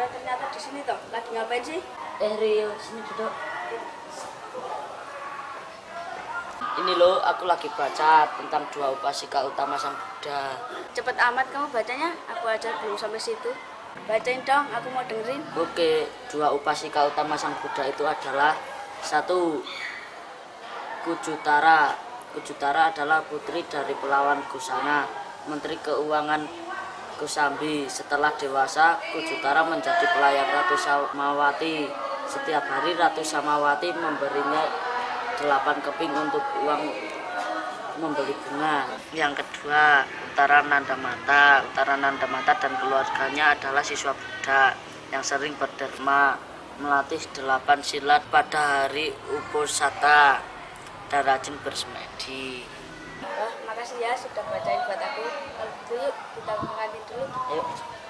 Ada ternyata di sini toh. Lagi ngapain sih? Rio, sini duduk. Ini loh, aku lagi baca tentang dua upasika utama Sang Buddha. Cepet amat kamu bacanya. Aku aja belum sampai situ. Bacain dong, aku mau dengerin. Oke, dua upasika utama Sang Buddha itu adalah satu, Kujutara. Kujutara adalah putri dari Pelawan Kusana, Menteri Keuangan Kusambi. Setelah dewasa, Kujutara menjadi pelayan Ratu Samawati. Setiap hari Ratu Samawati memberinya 8 keping untuk uang membeli bunga. Yang kedua, Uttara Nandamata. Uttara Nandamata dan keluarganya adalah siswa Buddha yang sering berderma, melatih 8 silat pada hari Uposatha dan rajin bersemedi. Wah, makasih ya sudah bacain buat aku. Kalau gitu yuk kita ke kantin dulu. Ayo.